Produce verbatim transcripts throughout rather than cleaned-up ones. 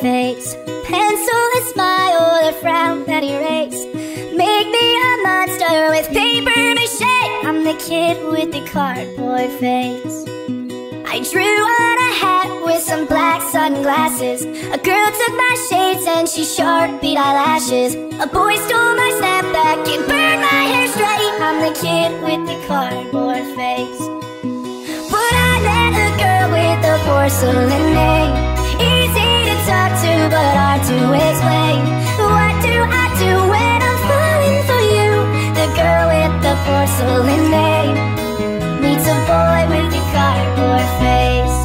face. Pencil, a smile, a frown that erase. Make me a monster with paper mache. I'm the kid with the cardboard face. I drew on a hat with some black sunglasses. A girl took my shades and she sharpied eyelashes. A boy stole my snapback and burned my hair straight. I'm the kid with the cardboard face. But I met a girl with a porcelain name. Easy to talk to but hard to explain. What do I do when I'm falling for you? The girl with the porcelain name meets a boy with a cardboard face.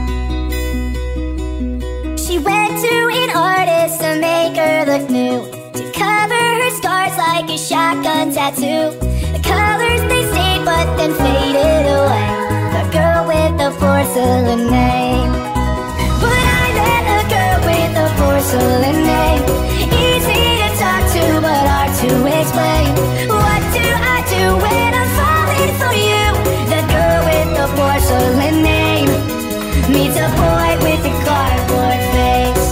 She went to an artist to make her look new, to cover her scars like a shotgun tattoo. The colors they stayed but then faded away. The girl with the porcelain name. But I met a girl with a porcelain name. Easy to talk to but hard to explain. What do I do when I'm falling for you? The girl with the porcelain name meets a boy with a cardboard face.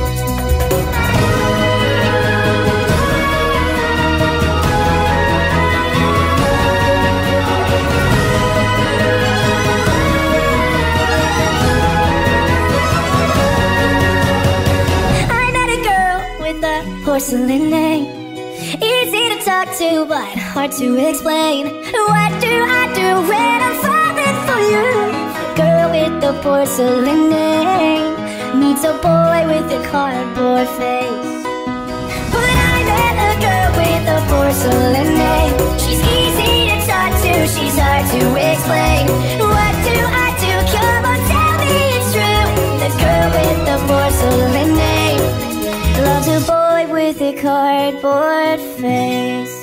I met a girl with a porcelain name. Easy to talk to but hard to explain. What do I do when I'm falling for you? The girl with the porcelain name meets a boy with a cardboard face. But I met a girl with a porcelain name. She's easy to talk to, she's hard to explain. What do I do? Come on, tell me it's true. The girl with the porcelain name loves a boy with a cardboard face.